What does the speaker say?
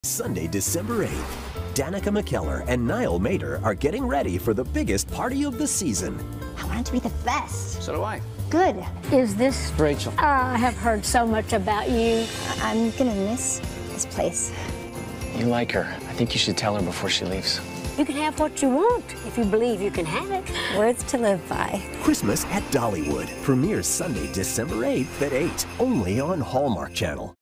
Sunday, December 8th, Danica McKellar and Niall Matter are getting ready for the biggest party of the season. I want it to be the best. So do I. Good. Is this Rachel? I have heard so much about you. I'm gonna miss this place. You like her. I think you should tell her before she leaves. You can have what you want if you believe you can have it. Words to live by. Christmas at Dollywood premieres Sunday, December 8th at 8, only on Hallmark Channel.